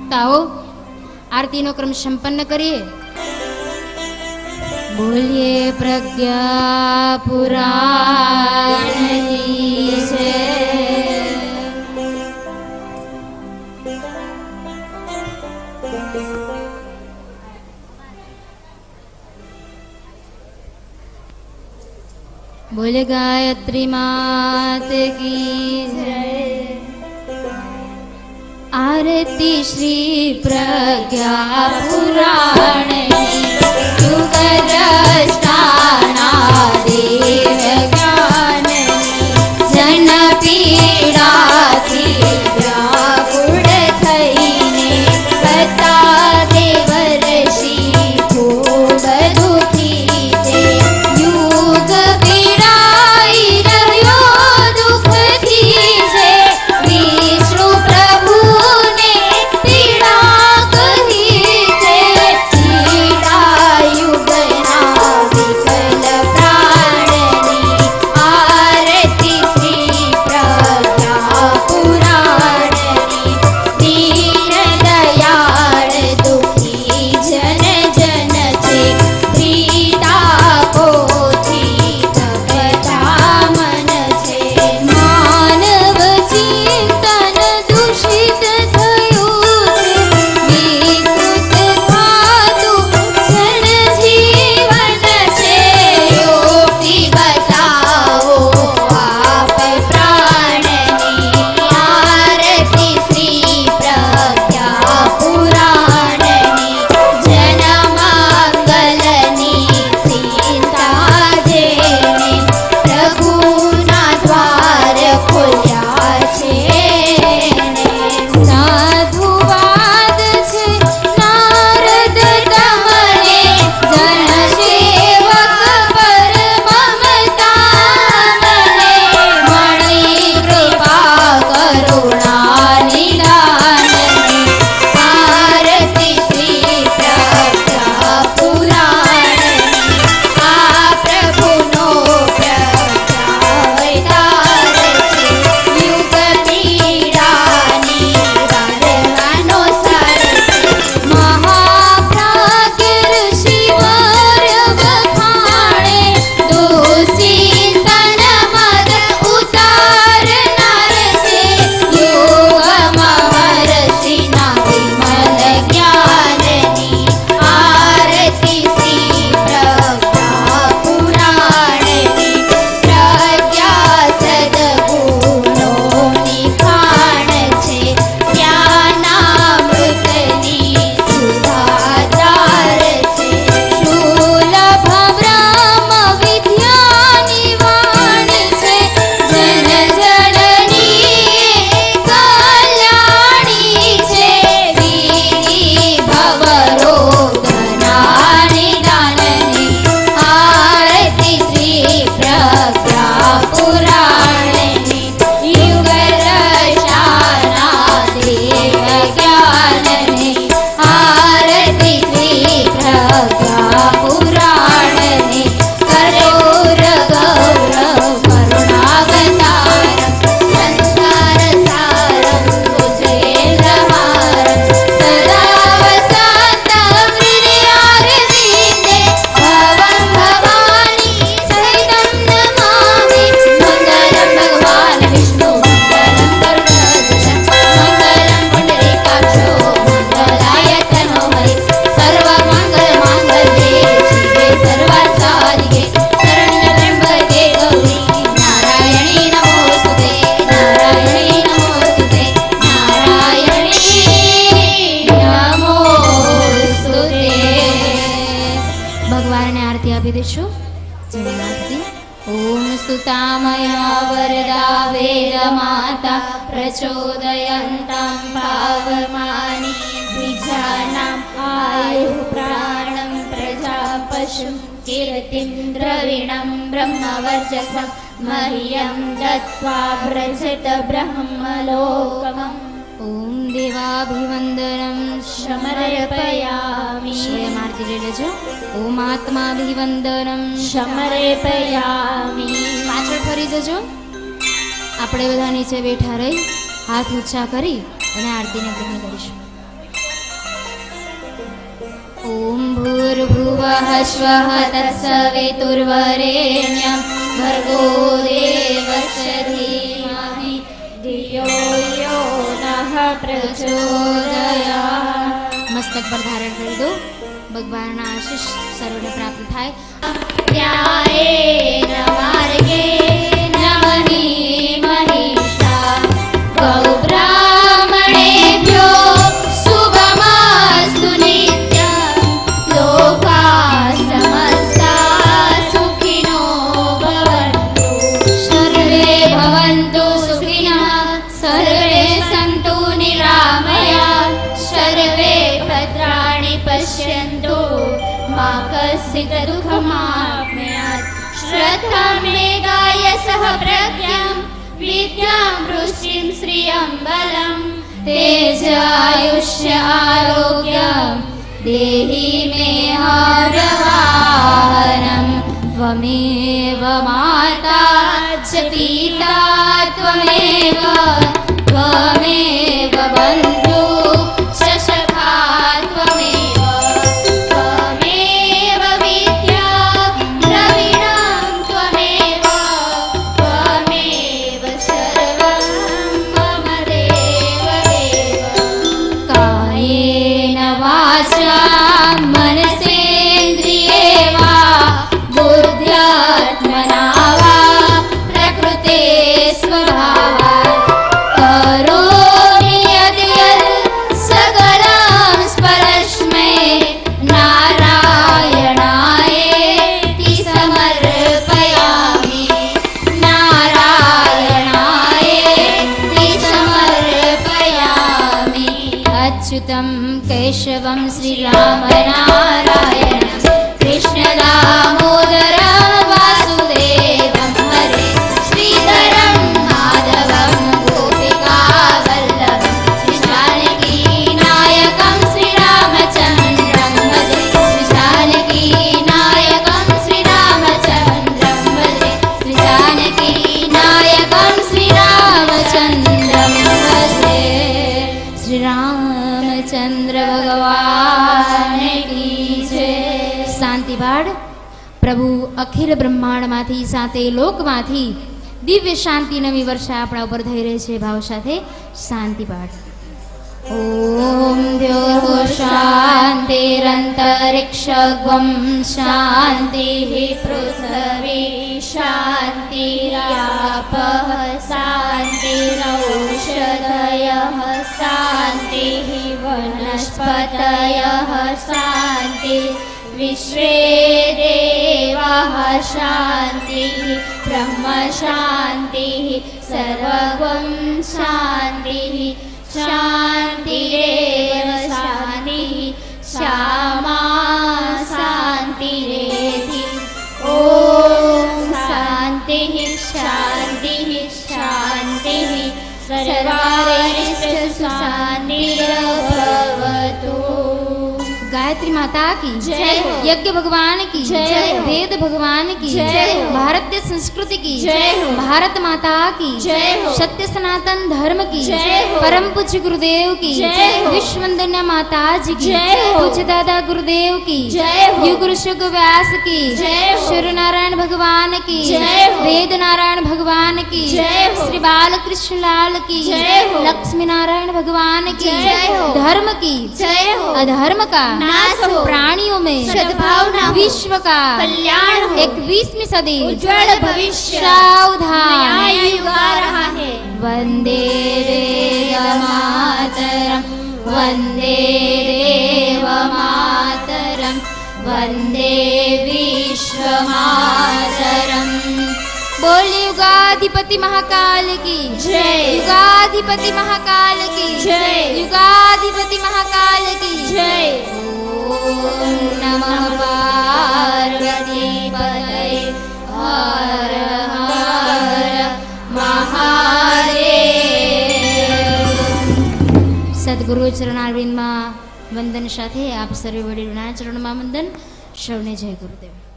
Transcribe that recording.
ताओ आरती no क्रम संपन्न करिए। बोलिए प्रज्ञा पुराण की जय। बोले गायत्री मात की जय। आरती श्री प्रज्ञा पुराण युग रचना देव ज्ञान जन पीड़ा थी व्याकुल थईने बता देव ऋषि खूब दुखी थे। युग पीड़ाई रह्यो दुख दीजे विष्णु प्रभु ने पीड़ा कही थे। पीड़ा युग ना विकल प्राणनी आरती श्री प्रज्ञा पुराणनी दीन दयाळ दुखी जन जन छे प्रीता पोथी भगता मन छे। मानव चिंतन दूषित थयुं छे विकृत थातुं जन जीवन छे। योगी बताओ आप प्राणनी आरती श्री प्रज्ञा पुराणनी जन मंगलनी सीता जेने प्रभुना द्वार खोल्या छे ने। साधुवाद छे नारद तमने जन सेवक पर ममता मने। मणि कृपा करुणा निदाननी आरती श्री प्रज्ञा पुराणनी आ प्रभुनो प्रज्ञावतार छे। युग पीड़ानी वारવાનો સાર છે। महाप्राज्ञ ऋषिवर वखाणे दुश्चिंतन मद उतारનાર છે। યોગમાં મહર્ષિના વિમલ જ્ઞાનની આરતી શ્રી પ્રજ્ઞા પુરાણની પ્રજ્ઞા સદગુણોની ખાણ છે। જ્ઞાનામૃતની સુધાધાર છે। શુલભ બ્રહ્મ વિદ્યાની વાણી છે। જન જનની કલ્યાણી છે। વિધિ ભવરોગના નિદાનની આરતી શ્રી પ્રજ્ઞા પુરાણની યુગ રચના દેવ જ્ઞાનની આરતી શ્રી પ્રજ્ઞા પુરાણની કઠોર ગૌરવ કરુણાવતારમ સંસાર સારમ ભુજેન્દ્રહારમ સદા વસંતમ હૃદયારવિંદે ભવં ભવાની સહિतं નમામિ। મંગલં ભગવાન વિષ્ણુ મંગલં ગરુડધ્વજ મંગલં પુંડરીકાક્ષો મંગલાય તનો હરિ। સર્વમંગલ માંગલ્યે શિવે સર્વાર્થસાધિકે શરણ્ય ત્ર્યંબકે ગૌરી નારાયણી નમોસ્તુતે નારાયણી નમોસ્તુતે નારાયણી નમોસ્તુતે। ભગવાનને આરતી આપી દઈશું। જય માતાજી। ઓમ સુતામયા વરદા વેદ માતા પ્રચોદયન્તાં પાવમાની દ્વિજાનાં આયુ પ્રાણં પ્રજા પશું કીર્તિं દ્રવિણं ब्रह्मवर्चसं मह्यं दत्त्वा व्रजत ब्रह्मलोकमम्। ओम देवाभिवंदनम समर्पयामि। स्वयमार्ति ले लेजो। ओम आत्माभिवंदनम समर्पयामि। पाछળ ફરી જજો। આપણે બધા નીચે બેઠા રહી હાથ ઊંચા કરી અને આરતીને ગ્રહણ કરીશું। भूर्भुवः स्वः तत्सवितुर्वरेण्यं भर्गो देवस्य धीमहि धियो यो नः प्रचोदयात्। मस्तक पर धारण कर दो। भगवान आशीष सर्वने प्राप्त थाय। न्यायेन मार्गेण महिषा गौब्राह्मणेभ्यो शुभमस्तु नित्यं लोकाः समस्ताः सुखिनो भवन्तु सर्वे भवन्तु सुखिनः सर्वे सन्तु निरामयाः सर्वे भद्राणि पश्यन्तु मा कश्चित् दुःखमाप्नुयात्। श्रद्धां मेधाय सह प्रज्ञां विद्यां वृष्टिं श्रियं बलं तेजायुष्य आरोग्यं देहि मे हरवाहनं। त्वमेव माता च पिता त्वमेव त्वमेव बन्धु च सखा त्वमेव त्वमेव विद्या द्रविणं त्वमेव त्वमेव सर्वं मम देवदेव। कायेन वाचा मनसेन्द्रिये वा बुद्ध्यात्मना वा प्रकृते स्वभावात् करोमि यद्यत् सकलं परस्मै नारायणायेति समर्पयामि नारायणायेति समर्पयामि। अच्युतं केशवं श्रीरामनारायणं कृष्णदामोदरं वासुदेवं हरे श्रीधरं माधवं गोपिकावल्लभं श्रीजानकीनायकं श्रीरामचन्द्रं भजे श्रीजानकीनायकं श्रीरामचन्द्रं भजे श्रीजानकीनायकं श्रीरामचन्द्रं भजे। श्रीरामचन्द्र भगवान की जय। शांति पाठ। प्रभु अखिल બ્રહ્માંડમાંથી સાતે લોકમાંથી દિવ્ય શાંતિ નવી વર્ષા આપણા ઉપર થઈ રહી છે। ભાવ સાથે શાંતિ પાઠ। ओम द्योः शान्तिरन्तरिक्षं शान्तिः पृथिवी शान्तिरापः शान्तिरौषधयः शान्तिः वनस्पतयः शान्तिः विश्वे देवाः शान्तिः ब्रह्म शान्तिः सर्वं शान्तिः शान्तिरेव शान्तिः श्यामा शान्तिरेधि। ॐ शान्तिः शान्तिः शान्तिः सर्वारिष्टसु शान्तिर्भवतु। गायत्री माता की जय हो। यज्ञ भगवान की जय हो। वेद भगवान की जय हो। भारतीय संस्कृति की जय हो। भारत माता की जय हो। सत्य सनातन धर्म की जय हो। परम पूज्य गुरुदेव की जय हो। विश्ववंदना माता जी की जय हो। पूज्य दादा गुरुदेव की जय हो। युग ऋषिक व्यास की जय हो। सूर्य नारायण भगवान की जय हो। वेद नारायण भगवान की जय हो। श्री बालकृष्ण लाल की जय हो। लक्ष्मी नारायण भगवान की जय हो। धर्म की जय हो। अधर्म का नाश हो। प्राणियों में सद्भावना, विश्व का कल्याण हो। 21वीं सदी उज्जवल भविष्य सावधान युग आ रहा है। वंदे वेदमातरम वंदे देवमातरम वंदे विश्वमातरम। बोल युगाधिपति महाकाल की जय। युगाधिपति महाकाल की जय। युगाधिपति महाकाल की जय। ओम नमः पार्वती पतये हर हर महादेव। सद्गुरु चरणारविंदમાં વંદન સાથે આપ સર્વે વડીલોના ચરણમાં વંદન। સૌને જય ગુરુદેવ।